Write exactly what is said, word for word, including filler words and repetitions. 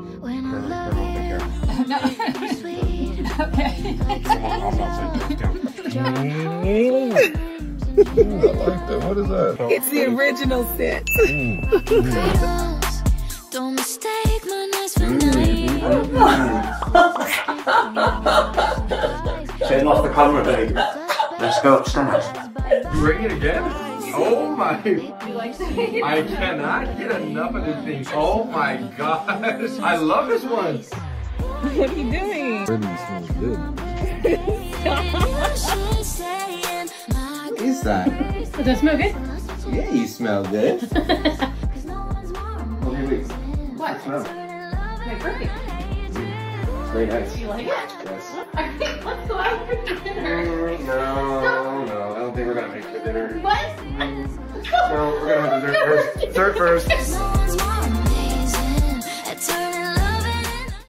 When I love you. No. Okay. I like that. What is that? It's the original scent. Don't mistake my nice for night. Turn off the camera, baby. Let's go upstairs. You bring it again? Oh my! I cannot get enough of this thing. Oh my gosh! I love this one. What are you doing? Really smells good. What is that? Does that smell good? Yeah, you smell good. Okay, wait. What? Smell. My birthday. It's very nice. Do you like it? Yes. Okay, let's go out for dinner. No, no, I don't think we're gonna make the dinner. What? No, we're gonna have dessert first. Dessert first. No one's more amazing.